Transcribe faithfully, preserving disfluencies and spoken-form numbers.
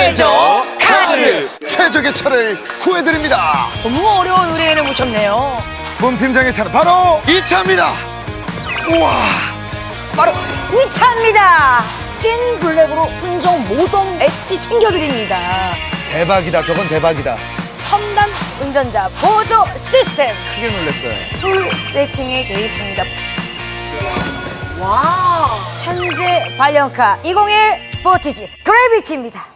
최저 카드! 최적의 차를 구해드립니다. 너무 어려운 의뢰인을 모셨네요. 문 팀장의 차는 바로 이 차입니다. 우와! 바로 이 차입니다. 찐 블랙으로 순정 모동 엣지 챙겨드립니다. 대박이다. 저건 대박이다. 첨단 운전자 보조 시스템. 크게 놀랐어요. 풀 세팅이 돼 있습니다. 와, 천재 발령카 이공일 스포티지 그래비티입니다.